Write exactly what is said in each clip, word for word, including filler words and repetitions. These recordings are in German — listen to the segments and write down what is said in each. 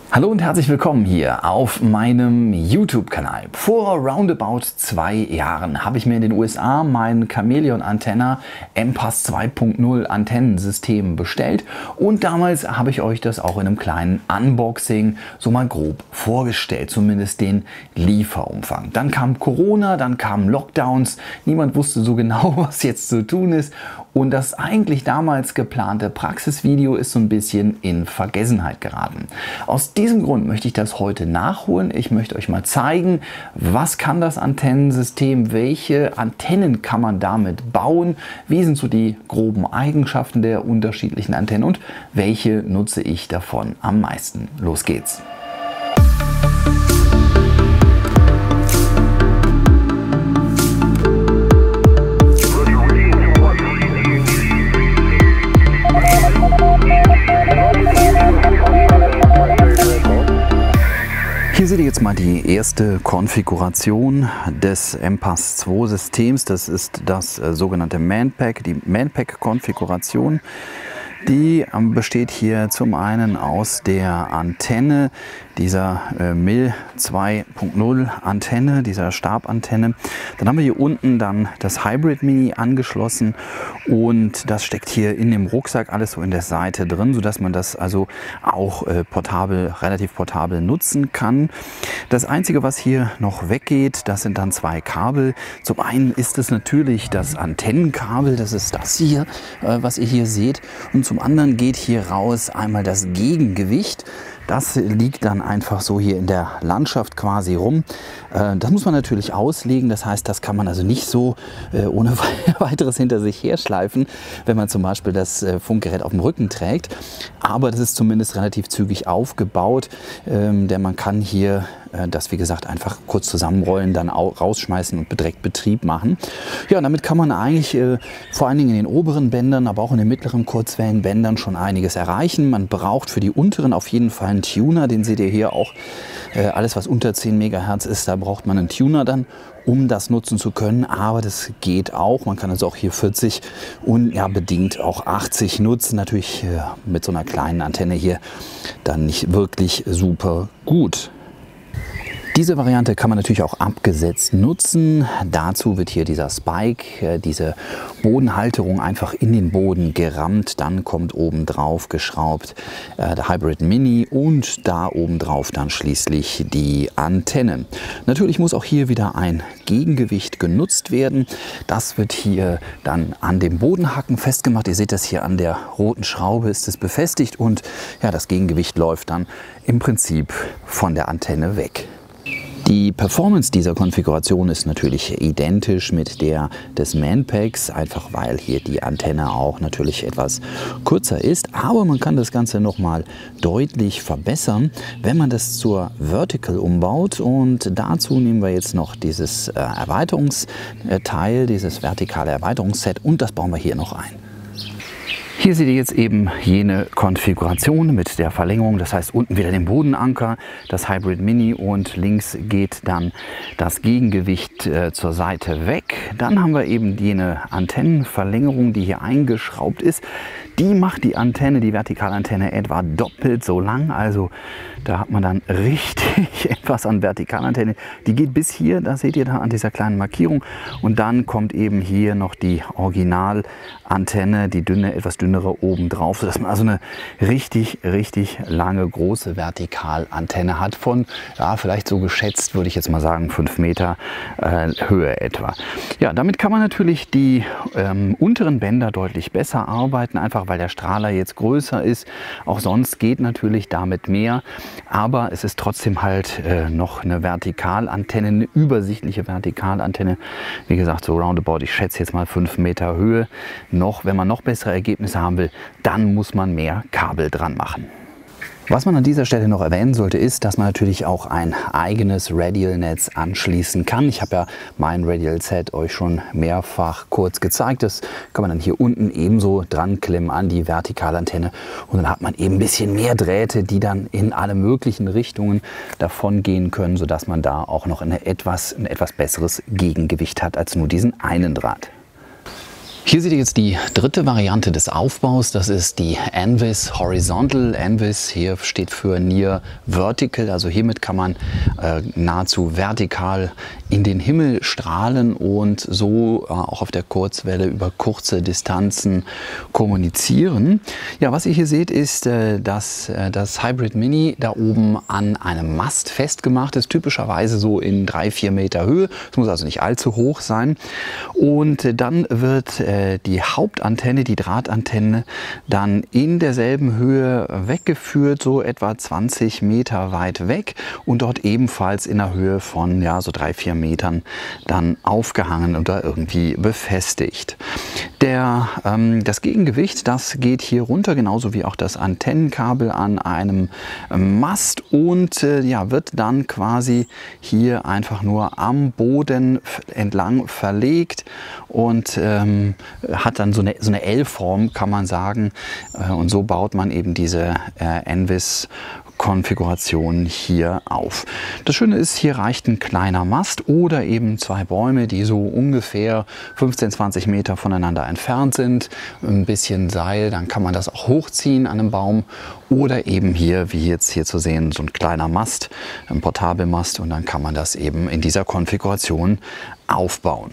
Hallo und herzlich willkommen hier auf meinem YouTube-Kanal. Vor roundabout zwei Jahren habe ich mir in den U S A mein Chameleon Antenna M-Pass zwei Punkt null Antennensystem bestellt und damals habe ich euch das auch in einem kleinen Unboxing so mal grob vorgestellt, zumindest den Lieferumfang. Dann kam Corona, dann kamen Lockdowns, niemand wusste so genau, was jetzt zu tun ist und das eigentlich damals geplante Praxisvideo ist so ein bisschen in Vergessenheit geraten. Aus diesem Grund möchte ich das heute nachholen. Ich möchte euch mal zeigen, was kann das Antennensystem, welche Antennen kann man damit bauen, wie sind so die groben Eigenschaften der unterschiedlichen Antennen und welche nutze ich davon am meisten. Los geht's! Hier seht ihr jetzt mal die erste Konfiguration des M-Pass zwei Systems. Das ist das äh, sogenannte Manpack, die Manpack-Konfiguration. Die ähm, besteht hier zum einen aus der Antenne, dieser äh, M I L zwei Punkt null Antenne, dieser Stabantenne. Dann haben wir hier unten dann das Hybrid Mini angeschlossen und das steckt hier in dem Rucksack alles so in der Seite drin, sodass man das also auch äh, portabel, relativ portabel nutzen kann. Das Einzige, was hier noch weggeht, das sind dann zwei Kabel. Zum einen ist es natürlich das Antennenkabel, das ist das hier, äh, was ihr hier seht. Und zum anderen geht hier raus einmal das Gegengewicht. Das liegt dann einfach so hier in der Landschaft quasi rum. Das muss man natürlich auslegen. Das heißt, das kann man also nicht so ohne weiteres hinter sich herschleifen, wenn man zum Beispiel das Funkgerät auf dem Rücken trägt. Aber das ist zumindest relativ zügig aufgebaut, denn man kann hier das, wie gesagt, einfach kurz zusammenrollen, dann rausschmeißen und direkt Betrieb machen. Ja, und damit kann man eigentlich äh, vor allen Dingen in den oberen Bändern, aber auch in den mittleren Kurzwellenbändern schon einiges erreichen. Man braucht für die unteren auf jeden Fall einen Tuner, den seht ihr hier auch. Äh, alles, was unter zehn Megahertz ist, da braucht man einen Tuner dann, um das nutzen zu können. Aber das geht auch. Man kann also auch hier vierzig und ja, bedingt auch achtzig nutzen. Natürlich äh, mit so einer kleinen Antenne hier dann nicht wirklich super gut. Diese Variante kann man natürlich auch abgesetzt nutzen. Dazu wird hier dieser Spike, diese Bodenhalterung einfach in den Boden gerammt. Dann kommt oben drauf geschraubt äh, der Hybrid Mini und da oben drauf dann schließlich die Antenne. Natürlich muss auch hier wieder ein Gegengewicht genutzt werden. Das wird hier dann an dem Bodenhaken festgemacht. Ihr seht das hier an der roten Schraube ist es befestigt und ja, das Gegengewicht läuft dann im Prinzip von der Antenne weg. Die Performance dieser Konfiguration ist natürlich identisch mit der des Manpacks, einfach weil hier die Antenne auch natürlich etwas kürzer ist. Aber man kann das Ganze nochmal deutlich verbessern, wenn man das zur Vertical umbaut. Und dazu nehmen wir jetzt noch dieses äh, Erweiterungsteil, dieses vertikale Erweiterungsset und das bauen wir hier noch ein. Hier seht ihr jetzt eben jene Konfiguration mit der Verlängerung, das heißt unten wieder den Bodenanker, das Hybrid Mini und links geht dann das Gegengewicht äh, zur Seite weg. Dann haben wir eben jene Antennenverlängerung, die hier eingeschraubt ist. Die macht die Antenne, die Vertikalantenne etwa doppelt so lang, also da hat man dann richtig etwas an Vertikalantenne. Die geht bis hier, das seht ihr da an dieser kleinen Markierung und dann kommt eben hier noch die Originalantenne, die dünne, etwas dünnere oben drauf, sodass man also eine richtig, richtig lange, große Vertikalantenne hat von, ja, vielleicht so geschätzt, würde ich jetzt mal sagen, fünf Meter äh, Höhe etwa. Ja, damit kann man natürlich die ähm, unteren Bänder deutlich besser arbeiten, einfach weil der Strahler jetzt größer ist. Auch sonst geht natürlich damit mehr, aber es ist trotzdem halt äh, noch eine Vertikalantenne, eine übersichtliche Vertikalantenne. Wie gesagt, so roundabout, ich schätze jetzt mal fünf Meter Höhe. Noch, wenn man noch bessere Ergebnisse haben will, dann muss man mehr Kabel dran machen. Was man an dieser Stelle noch erwähnen sollte, ist, dass man natürlich auch ein eigenes Radial-Netz anschließen kann. Ich habe ja mein Radial-Set euch schon mehrfach kurz gezeigt. Das kann man dann hier unten ebenso dran klemmen an die Vertikalantenne. Und dann hat man eben ein bisschen mehr Drähte, die dann in alle möglichen Richtungen davon gehen können, sodass man da auch noch eine etwas, ein etwas besseres Gegengewicht hat als nur diesen einen Draht. Hier seht ihr jetzt die dritte Variante des Aufbaus. Das ist die Anvis Horizontal. Anvis hier steht für Near Vertical. Also hiermit kann man äh, nahezu vertikal in den Himmel strahlen und so äh, auch auf der Kurzwelle über kurze Distanzen kommunizieren. Ja, was ihr hier seht, ist, äh, dass äh, das Hybrid Mini da oben an einem Mast festgemacht ist. Typischerweise so in drei, vier Meter Höhe. Es muss also nicht allzu hoch sein. Und äh, dann wird äh, die Hauptantenne, die Drahtantenne, dann in derselben Höhe weggeführt, so etwa zwanzig Meter weit weg und dort ebenfalls in der Höhe von ja, so drei, vier Metern dann aufgehangen oder irgendwie befestigt. Der, ähm, das Gegengewicht, das geht hier runter, genauso wie auch das Antennenkabel an einem Mast und äh, ja, wird dann quasi hier einfach nur am Boden entlang verlegt und ähm, hat dann so eine, so eine L-Form, kann man sagen. Und so baut man eben diese äh, Anvis Konfiguration hier auf. Das Schöne ist, hier reicht ein kleiner Mast oder eben zwei Bäume, die so ungefähr fünfzehn, zwanzig Meter voneinander entfernt sind. Ein bisschen Seil, dann kann man das auch hochziehen an einem Baum. Oder eben hier, wie jetzt hier zu sehen, so ein kleiner Mast, ein Portabelmast und dann kann man das eben in dieser Konfiguration aufbauen.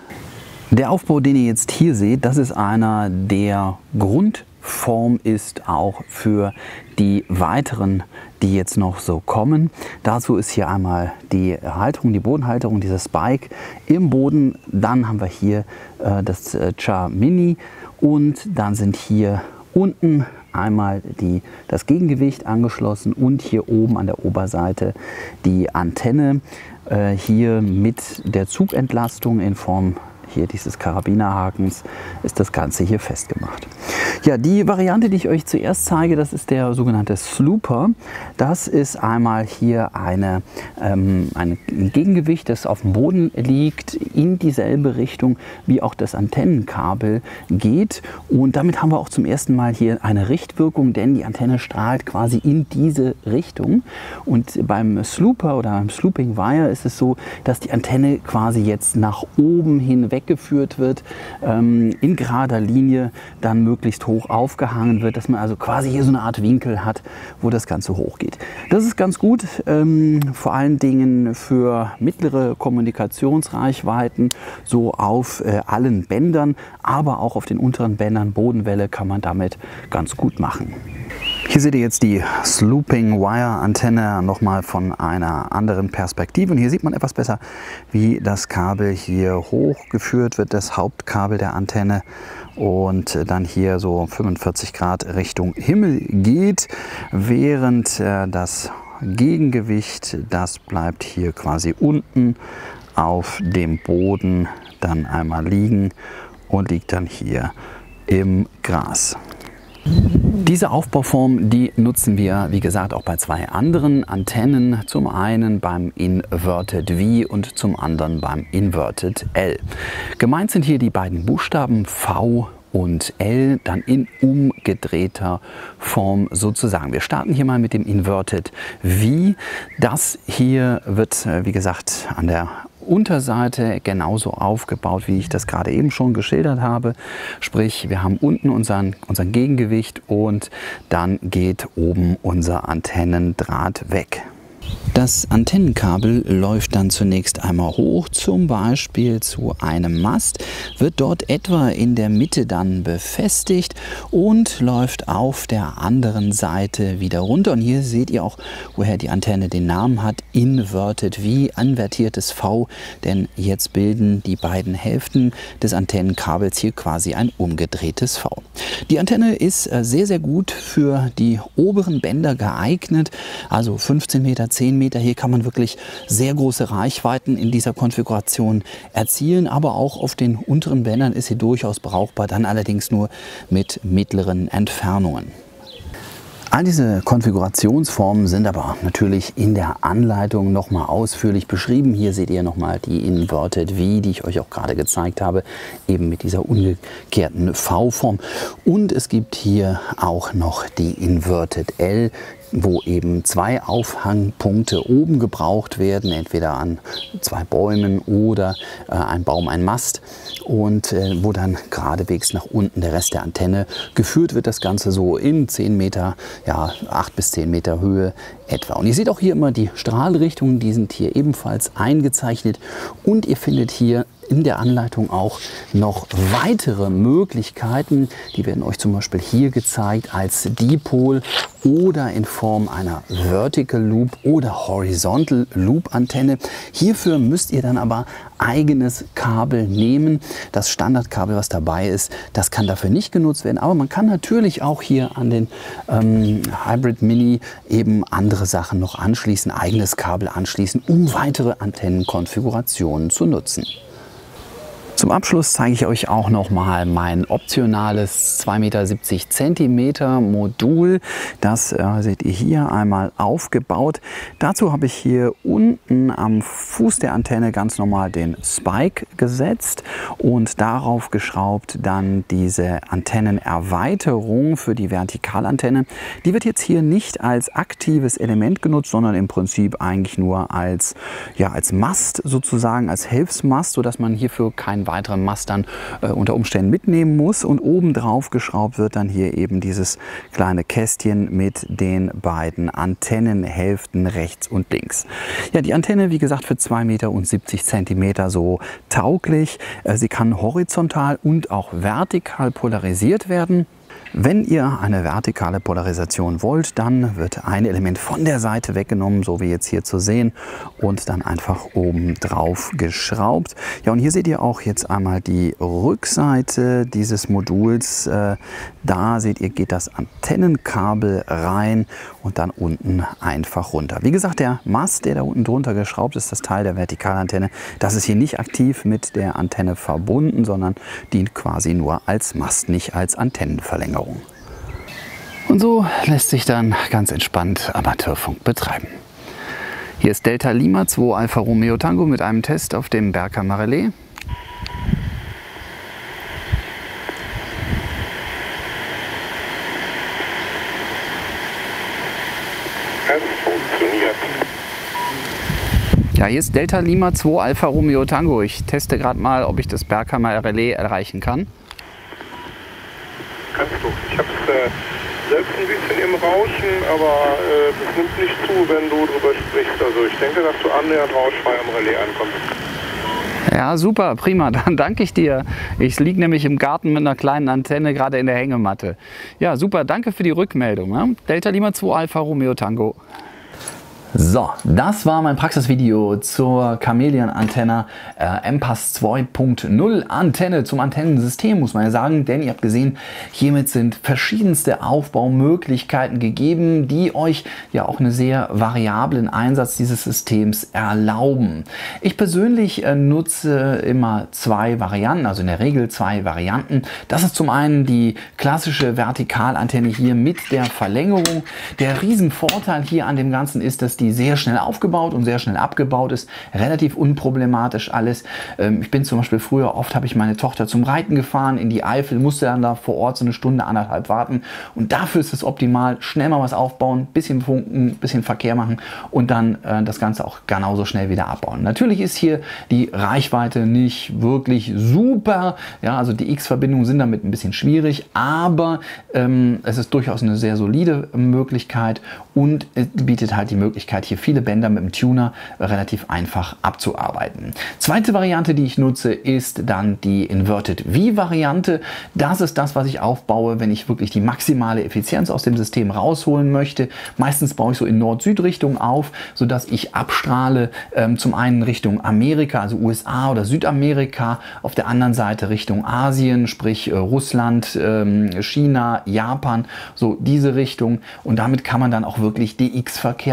Der Aufbau, den ihr jetzt hier seht, das ist einer der Grundform ist auch für die weiteren, die jetzt noch so kommen. Dazu ist hier einmal die Halterung, die Bodenhalterung, dieser Spike im Boden. Dann haben wir hier äh, das äh, Char Mini und dann sind hier unten einmal die, das Gegengewicht angeschlossen und hier oben an der Oberseite die Antenne. Äh, hier mit der Zugentlastung in Form hier dieses Karabinerhakens ist das Ganze hier festgemacht. Ja, die Variante, die ich euch zuerst zeige, das ist der sogenannte Slooper. Das ist einmal hier eine, ähm, ein Gegengewicht, das auf dem Boden liegt, in dieselbe Richtung wie auch das Antennenkabel geht. Und damit haben wir auch zum ersten Mal hier eine Richtwirkung, denn die Antenne strahlt quasi in diese Richtung. Und beim Slooper oder beim Slooping Wire ist es so, dass die Antenne quasi jetzt nach oben hin weggeführt wird, ähm, in gerader Linie dann möglichst hoch aufgehangen wird, dass man also quasi hier so eine Art Winkel hat, wo das Ganze hochgeht. Das ist ganz gut, ähm, vor allen Dingen für mittlere Kommunikationsreichweiten, so auf äh, allen Bändern, aber auch auf den unteren Bändern, Bodenwelle kann man damit ganz gut machen. Hier seht ihr jetzt die Slooping Wire Antenne nochmal von einer anderen Perspektive und hier sieht man etwas besser, wie das Kabel hier hochgeführt wird, das Hauptkabel der Antenne und dann hier so fünfundvierzig Grad Richtung Himmel geht, während äh, das Gegengewicht, das bleibt hier quasi unten auf dem Boden dann einmal liegen und liegt dann hier im Gras. Diese Aufbauform, die nutzen wir, wie gesagt, auch bei zwei anderen Antennen. Zum einen beim Inverted V und zum anderen beim Inverted L. Gemeint sind hier die beiden Buchstaben V und L, dann in umgedrehter Form sozusagen. Wir starten hier mal mit dem Inverted V. Das hier wird, wie gesagt, an der Unterseite genauso aufgebaut, wie ich das gerade eben schon geschildert habe. Sprich, wir haben unten unseren, unseren Gegengewicht und dann geht oben unser Antennendraht weg. Das Antennenkabel läuft dann zunächst einmal hoch, zum Beispiel zu einem Mast, wird dort etwa in der Mitte dann befestigt und läuft auf der anderen Seite wieder runter. Und hier seht ihr auch, woher die Antenne den Namen hat, Inverted V, invertiertes V, denn jetzt bilden die beiden Hälften des Antennenkabels hier quasi ein umgedrehtes V. Die Antenne ist sehr, sehr gut für die oberen Bänder geeignet, also fünfzehn Meter, zehn Meter. Hier kann man wirklich sehr große Reichweiten in dieser Konfiguration erzielen, aber auch auf den unteren Bändern ist sie durchaus brauchbar, dann allerdings nur mit mittleren Entfernungen. All diese Konfigurationsformen sind aber natürlich in der Anleitung nochmal ausführlich beschrieben. Hier seht ihr nochmal die Inverted V, die ich euch auch gerade gezeigt habe, eben mit dieser umgekehrten V-Form. Und es gibt hier auch noch die Inverted L, wo eben zwei Auffangpunkte oben gebraucht werden, entweder an zwei Bäumen oder äh, ein Baum, ein Mast, und äh, wo dann geradewegs nach unten der Rest der Antenne geführt wird. Das Ganze so in zehn Meter, ja, acht bis zehn Meter Höhe etwa. Und ihr seht auch hier immer die Strahlrichtungen, die sind hier ebenfalls eingezeichnet, und ihr findet hier in der Anleitung auch noch weitere Möglichkeiten. Die werden euch zum Beispiel hier gezeigt als Dipol oder in Form einer Vertical Loop oder Horizontal Loop Antenne. Hierfür müsst ihr dann aber eigenes Kabel nehmen. Das Standardkabel, was dabei ist, das kann dafür nicht genutzt werden. Aber man kann natürlich auch hier an den ähm, Hybrid Mini eben andere Sachen noch anschließen, eigenes Kabel anschließen, um weitere Antennenkonfigurationen zu nutzen. Zum Abschluss zeige ich euch auch noch mal mein optionales zwei Meter siebzig Zentimeter Modul. Das äh, seht ihr hier einmal aufgebaut. Dazu habe ich hier unten am Fuß der Antenne ganz normal den Spike gesetzt und darauf geschraubt dann diese Antennenerweiterung für die Vertikalantenne. Die wird jetzt hier nicht als aktives Element genutzt, sondern im Prinzip eigentlich nur als, ja, als Mast sozusagen, als Hilfsmast, sodass man hierfür kein weiteren Mast dann äh, unter Umständen mitnehmen muss, und oben drauf geschraubt wird dann hier eben dieses kleine Kästchen mit den beiden Antennenhälften rechts und links. Ja, die Antenne, wie gesagt, für zwei Meter siebzig Zentimeter so tauglich. Äh, sie kann horizontal und auch vertikal polarisiert werden. Wenn ihr eine vertikale Polarisation wollt, dann wird ein Element von der Seite weggenommen, so wie jetzt hier zu sehen, und dann einfach oben drauf geschraubt. Ja, und hier seht ihr auch jetzt einmal die Rückseite dieses Moduls. Äh, da seht ihr, geht das Antennenkabel rein und dann unten einfach runter. Wie gesagt, der Mast, der da unten drunter geschraubt ist, das Teil der Vertikalantenne, das ist hier nicht aktiv mit der Antenne verbunden, sondern dient quasi nur als Mast, nicht als Antennenverlängerung. Und so lässt sich dann ganz entspannt Amateurfunk betreiben. Hier ist Delta Lima zwei Alpha Romeo Tango mit einem Test auf dem Berghammer Relais. Es funktioniert. Ja, hier ist Delta Lima zwei Alpha Romeo Tango. Ich teste gerade mal, ob ich das Berghammer Relais erreichen kann. Kannst du. Ich habe es äh, selbst ein bisschen im Rauschen, aber äh, es nimmt nicht zu, wenn du drüber sprichst. Also ich denke, dass du annähernd rauschfrei am Relais ankommst. Ja, super, prima, dann danke ich dir. Ich liege nämlich im Garten mit einer kleinen Antenne, gerade in der Hängematte. Ja, super, danke für die Rückmeldung. Ne? Delta Lima zwei Alpha Romeo Tango. So, das war mein Praxisvideo zur Chameleon-Antenne äh, M Pass zwei Punkt null Antenne zum Antennensystem, muss man ja sagen, denn ihr habt gesehen, hiermit sind verschiedenste Aufbaumöglichkeiten gegeben, die euch ja auch einen sehr variablen Einsatz dieses Systems erlauben. Ich persönlich äh, nutze immer zwei Varianten, also in der Regel zwei Varianten. Das ist zum einen die klassische Vertikalantenne hier mit der Verlängerung. Der Riesenvorteil hier an dem Ganzen ist, dass die sehr schnell aufgebaut und sehr schnell abgebaut ist, relativ unproblematisch alles. Ich bin zum Beispiel früher, oft habe ich meine Tochter zum Reiten gefahren in die Eifel, musste dann da vor Ort so eine Stunde, anderthalb warten, und dafür ist es optimal, schnell mal was aufbauen, bisschen funken, bisschen Verkehr machen und dann äh, das Ganze auch genauso schnell wieder abbauen. Natürlich ist hier die Reichweite nicht wirklich super, ja, also die X-Verbindungen sind damit ein bisschen schwierig, aber ähm, es ist durchaus eine sehr solide Möglichkeit und es bietet halt die Möglichkeit, hier viele Bänder mit dem Tuner relativ einfach abzuarbeiten. Zweite Variante, die ich nutze, ist dann die Inverted V-Variante. Das ist das, was ich aufbaue, wenn ich wirklich die maximale Effizienz aus dem System rausholen möchte. Meistens baue ich so in Nord-Süd-Richtung auf, sodass ich abstrahle, ähm, zum einen Richtung Amerika, also U S A oder Südamerika, auf der anderen Seite Richtung Asien, sprich äh, Russland, ähm, China, Japan, so diese Richtung, und damit kann man dann auch wirklich D X-Verkehr machen.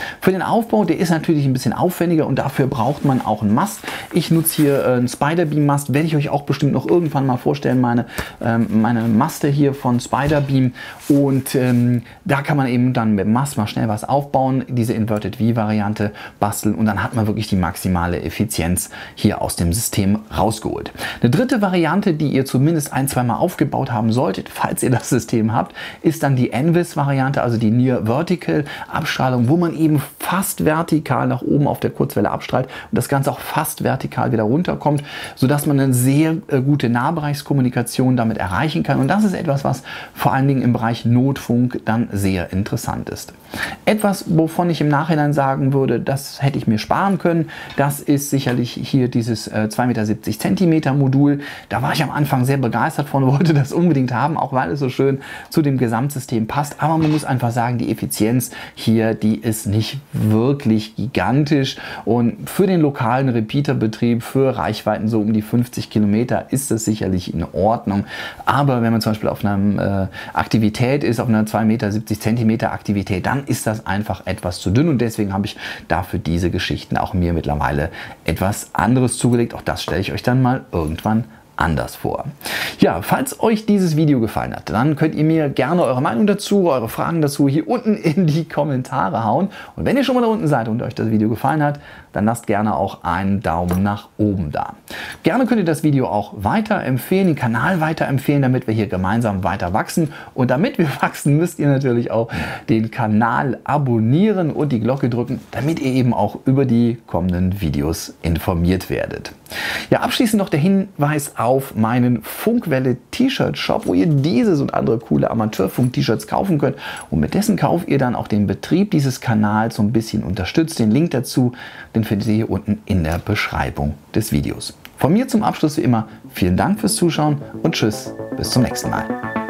Für den Aufbau, der ist natürlich ein bisschen aufwendiger und dafür braucht man auch einen Mast. Ich nutze hier einen Spiderbeam-Mast, werde ich euch auch bestimmt noch irgendwann mal vorstellen, meine, ähm, meine Maste hier von Spiderbeam. Und ähm, da kann man eben dann mit dem Mast mal schnell was aufbauen, diese Inverted V-Variante basteln und dann hat man wirklich die maximale Effizienz hier aus dem System rausgeholt. Eine dritte Variante, die ihr zumindest ein, zwei Mal aufgebaut haben solltet, falls ihr das System habt, ist dann die N V I S-Variante, also die Near Vertical Abstrahlung, wo man eben fast vertikal nach oben auf der Kurzwelle abstrahlt und das Ganze auch fast vertikal wieder runterkommt, sodass man eine sehr äh, gute Nahbereichskommunikation damit erreichen kann. Und das ist etwas, was vor allen Dingen im Bereich Notfunk dann sehr interessant ist. Etwas, wovon ich im Nachhinein sagen würde, das hätte ich mir sparen können, das ist sicherlich hier dieses äh, zwei Meter siebzig Zentimeter Modul. Da war ich am Anfang sehr begeistert von, wollte das unbedingt haben, auch weil es so schön zu dem Gesamtsystem passt. Aber man muss einfach sagen, die Effizienz hier, die ist nicht wirklich gigantisch. Und für den lokalen Repeaterbetrieb, für Reichweiten so um die fünfzig Kilometer ist das sicherlich in Ordnung. Aber wenn man zum Beispiel auf einer äh, Aktivität ist, auf einer zwei Meter siebzig Zentimeter Aktivität, dann ist das einfach etwas zu dünn und deswegen habe ich dafür diese Geschichten auch mir mittlerweile etwas anderes zugelegt. Auch das stelle ich euch dann mal irgendwann anders vor. Ja, falls euch dieses Video gefallen hat, dann könnt ihr mir gerne eure Meinung dazu, eure Fragen dazu hier unten in die Kommentare hauen. Und wenn ihr schon mal da unten seid und euch das Video gefallen hat, dann lasst gerne auch einen Daumen nach oben da. Gerne könnt ihr das Video auch weiterempfehlen, den Kanal weiterempfehlen, damit wir hier gemeinsam weiter wachsen. Und damit wir wachsen, müsst ihr natürlich auch den Kanal abonnieren und die Glocke drücken, damit ihr eben auch über die kommenden Videos informiert werdet. Ja, abschließend noch der Hinweis auf meinen Funkwelle-T-Shirt-Shop, wo ihr dieses und andere coole Amateurfunk-T-Shirts kaufen könnt. Und mit dessen Kauf ihr dann auch den Betrieb dieses Kanals so ein bisschen unterstützt. Den Link dazu, den findet ihr hier unten in der Beschreibung des Videos. Von mir zum Abschluss wie immer vielen Dank fürs Zuschauen und tschüss, bis zum nächsten Mal.